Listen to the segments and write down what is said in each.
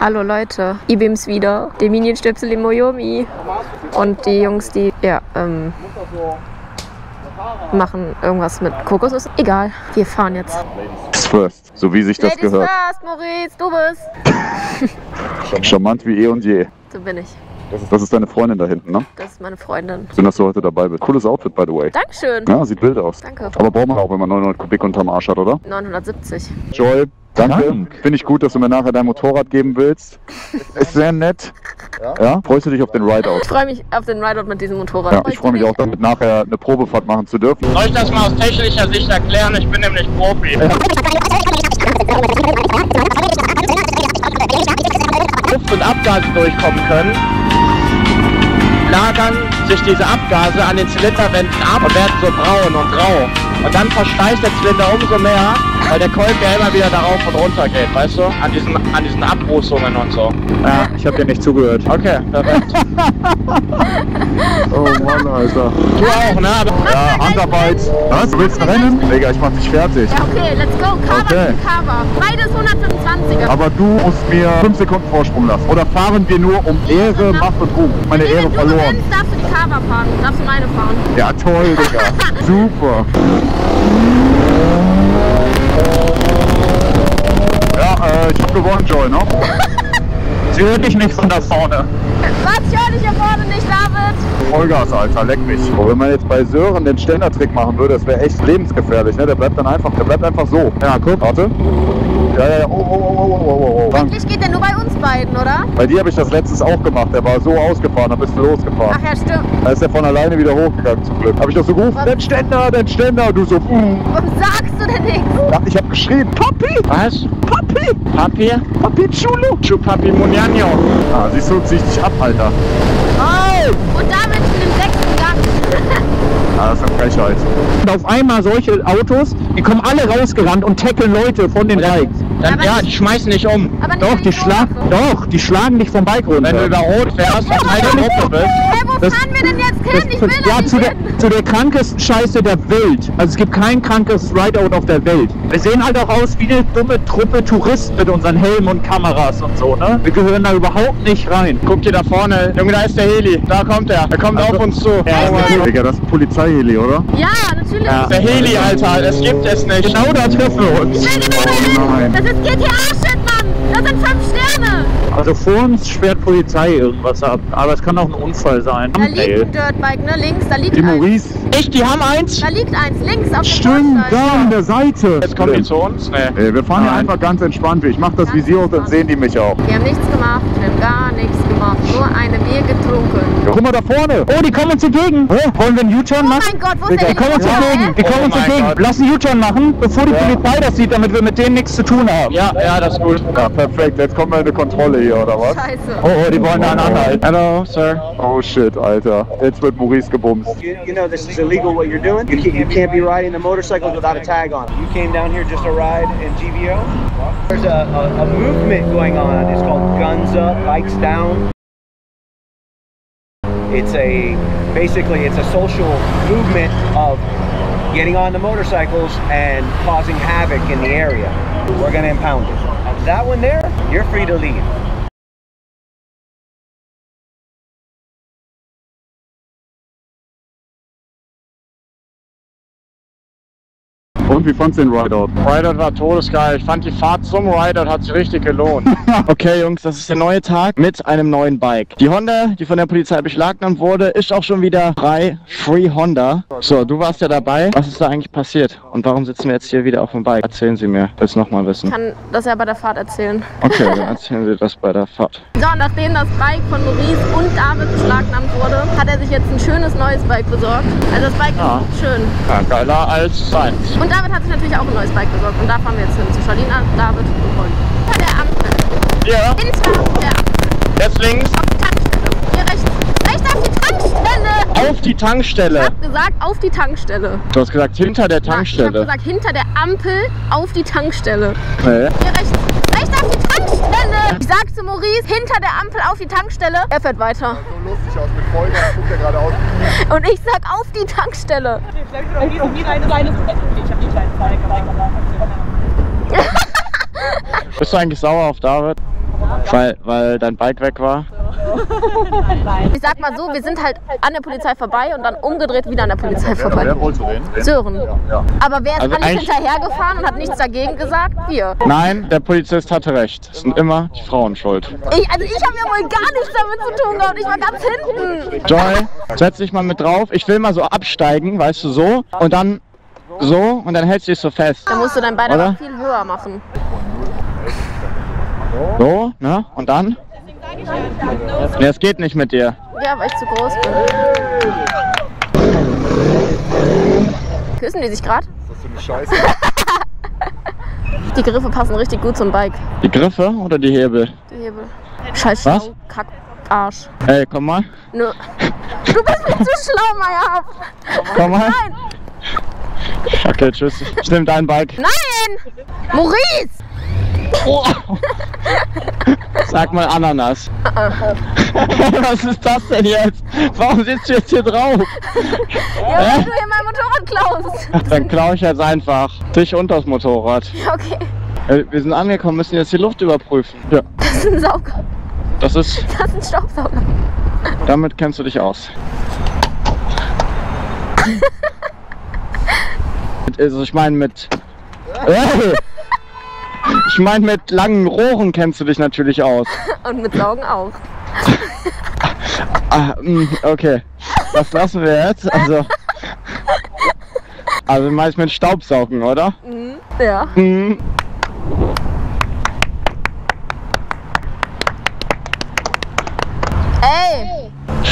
Hallo Leute, ich bin's wieder. Die Minienstöpsel im Moyomi. Und die Jungs, die machen irgendwas mit Kokosnuss. Egal, wir fahren jetzt. Ladies first, so wie sich das Ladies gehört. first, Maurice, du bist. Charmant wie eh und je. So bin ich. Das ist deine Freundin da hinten, ne? Das ist meine Freundin. Schön, dass du heute dabei bist. Cooles Outfit, by the way. Dankeschön. Ja, sieht wild aus. Danke. Aber braucht man auch, wenn man 900 Kubik unterm Arsch hat, oder? 970. Joy, danke. Finde ich gut, dass du mir nachher dein Motorrad geben willst. Ist sehr nett. Ja? Freust du dich auf den Rideout? Ich freue mich auf den Rideout mit diesem Motorrad. Ja, ich freue mich auch damit, nachher eine Probefahrt machen zu dürfen. Soll ich das mal aus technischer Sicht erklären? Ich bin nämlich Profi. Luft und Abgase durchkommen können, lagern sich diese Abgase an den Zylinderwänden ab und werden so braun und grau. Und dann verschleißt der Zylinder umso mehr, weil der Kolben ja immer wieder darauf und runter geht, weißt du? An diesen Abrußungen und so. Ja, ich habe dir nicht zugehört. Okay, perfekt. Oh Mann, Alter. Du auch, ne? Ja, Handarbeit. Was? Du willst rennen? Digga, ich mach dich fertig. Ja, okay, let's go. Cover Okay. zu Cover. Beides 125er. Aber du musst mir 5 Sekunden Vorsprung lassen. Oder fahren wir nur um Ehre, Macht und Ruhm? Meine Ehre Wenn du verloren. gewinnst, darfst du die Cover fahren. Darfst du meine fahren. Ja, toll, Digga. Super. Ja, ich hab gewonnen, Joy, ne? Sie hört dich nicht von da vorne. Was? Ich höre dich hier vorne nicht, David. Vollgas, Alter, leck mich. Oh, wenn man jetzt bei Sören den Ständertrick machen würde, das wäre echt lebensgefährlich, ne? Der bleibt einfach so. Ja, guck, warte. Ja, oh. Eigentlich geht der nur bei uns beiden, oder? Bei dir habe ich das letztens auch gemacht. Der war so ausgefahren, dann bist du losgefahren. Ach ja, stimmt. Da ist er von alleine wieder hochgegangen, zum Glück. Habe ich doch so gerufen, den Ständer, den Ständer. Und du so, Warum sagst du denn nichts? Ja, ich habe geschrien, Papi, Was? Papi, Papi? Papi Chulo. Chupapi Muniano. Ah, siehst du, zieh ich dich ab, Alter. Au! Und damit in den 6. Gang. Ah, das ist eine Frechheit. Und auf einmal solche Autos, die kommen alle rausgerannt und tackeln Leute von den Bikes. Dann, Aber ja, nicht- die schmeißen dich um. Aber nicht Doch, in Kurve. die schlagen dich vom Bike runter. Wenn du über Rot fährst und Teil der Gruppe bist. Hä, wo Das- fahren wir denn jetzt hin? Ich will da ja, nicht zu der, hin. zu der krankesten Scheiße der Welt. Also es gibt kein krankes Rideout auf der Welt. Wir sehen halt auch aus wie eine dumme Truppe Touristen mit unseren Helmen und Kameras und so, ne? Wir gehören da überhaupt nicht rein. Guck dir da vorne, Junge, da ist der Heli. Da kommt er. Er kommt auf uns zu. Digga, das ist ein Polizeiheli, oder? Ja, natürlich. Ja. Der Heli, Alter, es gibt es nicht. Genau da treffen wir uns. Ich will genau Oh dahin. nein. Das ist GTA-Shit, Mann. Das sind 5 Sterne. Also vor uns sperrt Polizei irgendwas ab. Aber es kann auch ein Unfall sein. Da liegt ein Dirtbike, ne? Links, da liegt Die eins. Maurice. Echt, die haben eins? Da liegt eins, links auf dem Stimmt, Bordstein. da an der Seite. Jetzt kommen die zu uns? Nee. Ey, wir fahren hier Nein. einfach ganz entspannt. Ich mach das Ganz Visier hoch, dann entspannt. sehen die mich auch. Wir haben nichts gemacht, wir haben gar nichts gemacht. Nur eine Bier getrunken. Ja, guck mal da vorne. Oh, die kommen uns entgegen. Oh, wollen wir einen U-Turn Oh machen? mein Gott, wo ist Die der kommen uns Helikopter, entgegen. Die hä? kommen uns Oh mein entgegen. Gott. Lass einen U-Turn machen, bevor die Polizei das sieht, damit wir mit denen nichts zu tun haben. Ja, das ist gut. Ja, perfekt. Jetzt kommen wir in eine Kontrolle hier, oder was? Scheiße. Oh, die wollen da einen anhalten. Hello, Sir. Oh shit, Alter. Jetzt wird Maurice gebumst. You know this is illegal what you're doing. You can't be riding a motorcycle without a tag on. You came down here just to ride in GVO? There's a movement going on. It's called Guns Up, Bikes Down. Basically it's a social movement of getting on the motorcycles and causing havoc in the area. We're gonna impound it. That one there, you're free to leave. Und wie fandst du den Rideout? Rideout war todesgeil. Ich fand die Fahrt zum Rideout hat sich richtig gelohnt. Okay, Jungs, das ist der neue Tag mit einem neuen Bike. Die Honda, die von der Polizei beschlagnahmt wurde, ist auch schon wieder frei. Free Honda. So, du warst ja dabei. Was ist da eigentlich passiert? Und warum sitzen wir jetzt hier wieder auf dem Bike? Erzählen Sie mir das nochmal wissen. Ich kann das ja bei der Fahrt erzählen. Okay, dann erzählen Sie das bei der Fahrt. So, und nachdem das Bike von Maurice und David beschlagnahmt wurde, hat er sich jetzt ein schönes neues Bike besorgt. Also das Bike Ja. ist schön. Ja, geiler als seins. Und David hat sich natürlich auch ein neues Bike besorgt. Und da fahren wir jetzt hin. Zu Charlina, David und Holly. Hinter der Ampel. Ja, Hinter der Ampel. jetzt links. Auf die Tankstelle. Hier rechts. Rechts auf die Tankstelle. Auf die Ich Tankstelle. hab gesagt, auf die Tankstelle. Du hast gesagt, hinter der Ja, ich hab Tankstelle. gesagt, hinter der Ampel auf die Tankstelle. Nee. Hier rechts. Rechts auf die Tankstelle. Ich sag zu Maurice, hinter der Ampel auf die Tankstelle. Er fährt weiter. So lustig aus mit Vollgas, guckt ja gerade aus. Und ich sag auf die Tankstelle. Ich habe die kleine Zeile. Bist du eigentlich sauer auf David? Weil dein Bike weg war? Ich sag mal so, wir sind halt an der Polizei vorbei und dann umgedreht wieder an der Polizei vorbei. Wer wolltest du reden? Sören. Ja. Aber wer ist Also alles eigentlich- hinterhergefahren und hat nichts dagegen gesagt? Wir. Nein, der Polizist hatte recht. Es sind immer die Frauen schuld. Ich habe ja wohl gar nichts damit zu tun gehabt. Ich war ganz hinten. Joy, setz dich mal mit drauf. Ich will mal so absteigen, weißt du, so. Und dann so und dann hältst du dich so fest. Da musst du dein Bein Oder? aber viel höher machen. So, ne? Und dann? Ne, es geht nicht mit dir. Ja, weil ich zu groß bin. Küssen die sich gerade? Das ist so eine Scheiße. Die Griffe passen richtig gut zum Bike. Die Griffe oder die Hebel? Die Hebel. Scheiß Was? Schlau, Kack, Arsch. Ey, komm mal. Nö. Du bist mir zu schlau, Meier. Komm mal. Nein. Okay, tschüss. Ich nehm dein Bike. Nein! Maurice! Oh. Sag mal Ananas. Was ist das denn jetzt? Warum sitzt du jetzt hier drauf? Ja, weil du hier mein Motorrad klaust. Dann klaue ich jetzt einfach dich und das Motorrad. Ja, okay. Wir sind angekommen, müssen jetzt die Luft überprüfen. Ja, Das ist ein Sauger. das ist, Das ist ein Staubsauger. damit kennst du dich aus. Also ich meine mit... Ich meine mit langen Rohren kennst du dich natürlich aus. Und mit Saugen auch. Okay. Das lassen wir jetzt. Also meist mit Staubsaugen, oder? Mhm. Ja. Mhm. Ey!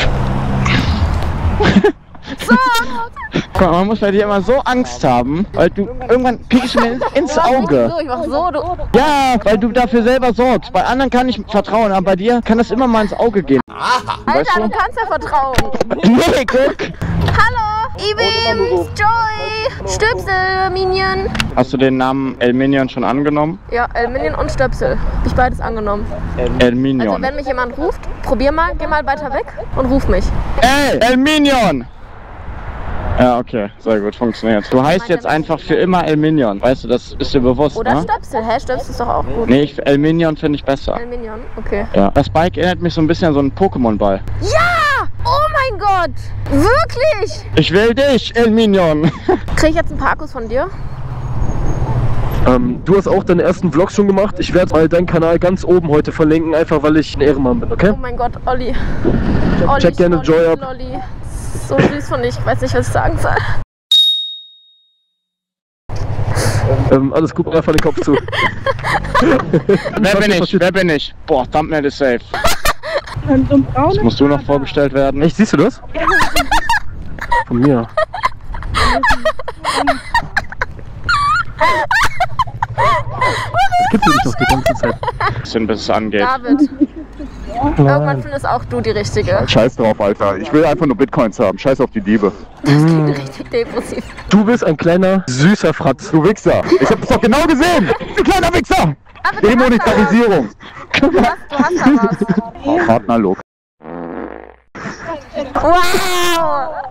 So! Guck mal, man muss bei dir immer so Angst haben, weil du irgendwann piekst du mir ins Auge. So, ich mach so, du. Ja, weil du dafür selber sorgst. Bei anderen kann ich vertrauen, aber bei dir kann das immer mal ins Auge gehen. Alter, du kannst ja vertrauen. Nee, guck. Hallo! Ibim! Joy! Stöpsel, Minion! Hast du den Namen El Minion schon angenommen? Ja, Minion und Stöpsel. Hab ich beides angenommen. El Minion. Also wenn mich jemand ruft, probier mal, geh mal weiter weg und ruf mich. Ey, El Minion! Ja, okay, sehr gut, funktioniert. Du heißt jetzt einfach für immer El Minion, weißt du, das ist dir bewusst, Oder ne? Stöpsel, hä? Stöpsel ist doch auch gut. Nee, El Minion finde ich besser. Minion, okay. Ja. Das Bike erinnert mich so ein bisschen an so einen Pokémon-Ball. Ja! Oh mein Gott! Wirklich? Ich will dich, El Minion! Krieg ich jetzt ein paar Akkus von dir? Du hast auch deine ersten Vlogs schon gemacht. Ich werde mal deinen Kanal ganz oben heute verlinken, einfach weil ich ein Ehrenmann bin, okay? Oh mein Gott, Olli. Check gerne Olli, Joy ab. Lolli. So süß von dir, ich weiß nicht, was ich sagen soll. Alles gut, einfach den Kopf zu. Wer bin ich? Wer bin ich? Boah, Thumbnail ist safe. Das musst du noch vorgestellt werden. Echt, siehst du das? Von mir. Das gibt es doch die ganze Zeit. Bisschen, bis es angeht. David, irgendwann findest auch du die richtige. Scheiß drauf, Alter. Ich will einfach nur Bitcoins haben. Scheiß auf die Diebe. Richtig depressiv. Du bist ein kleiner, süßer Fratz. Du Wichser. Ich hab das doch genau gesehen. Du kleiner Wichser. Aber du Demonetarisierung. hast da was. Partnerlook. Wow!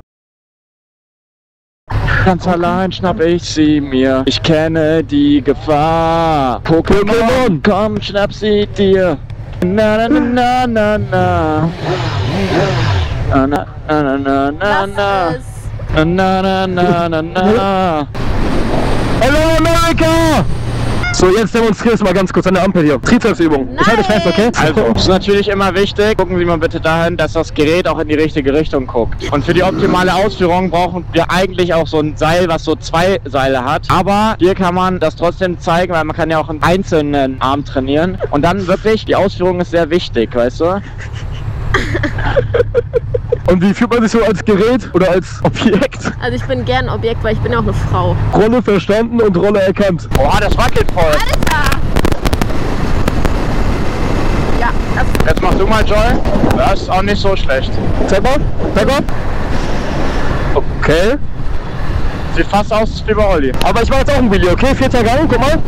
Ganz allein schnapp ich sie mir. Ich kenne die Gefahr. Pokémon, komm, schnapp sie dir. Na na na na na. Na na na na na na. Lass es. Na na na na na. Hello America! So, jetzt demonstrierst du mal ganz kurz an der Ampel hier. Trizepsübung. Ich halte dich fest, okay? Also, es ist natürlich immer wichtig, gucken Sie mal bitte dahin, dass das Gerät auch in die richtige Richtung guckt. Und für die optimale Ausführung brauchen wir eigentlich auch so ein Seil, was so 2 Seile hat. Aber hier kann man das trotzdem zeigen, weil man kann ja auch einen einzelnen Arm trainieren. Und dann wirklich, die Ausführung ist sehr wichtig, weißt du? Und wie fühlt man sich so als Gerät oder als Objekt? Also ich bin gern Objekt, weil ich bin ja auch eine Frau. Rolle verstanden und Rolle erkannt. Boah, das wackelt voll. Alter! Ja, das Jetzt mach du mal, Joy. Das ist auch nicht so schlecht. Zeig mal, zeig mal. Okay. Sieht fast aus wie bei Olli. Aber ich mache jetzt auch ein Video, okay? 4. Gang, guck mal.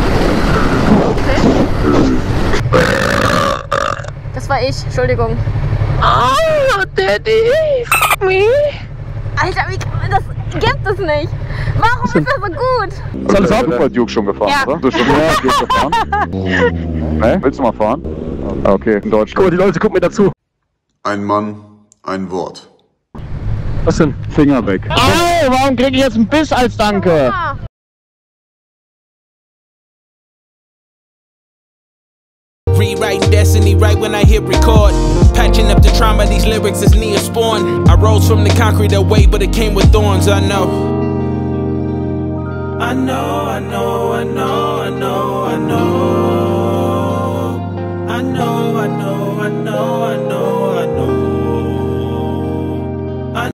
Das war ich, Entschuldigung. Oh, Daddy, fuck me. Alter, wie kann man das? Gibt es nicht. Warum ist das so gut? Ist alles abgefallen, Duke schon gefahren, Ja. oder? Du bist schon Duke gefahren? Ne? Willst du mal fahren? Okay, in Deutsch. Guck mal, die Leute gucken mir dazu. Ein Mann, ein Wort. Was denn? Finger weg. Au, warum kriege ich jetzt einen Biss als Danke? Ah. Rewriting destiny right when I hit record. Patching up the trauma, these lyrics is Neosporin. I rose from the concrete away, but it came with thorns, I know. I know, I know, I know.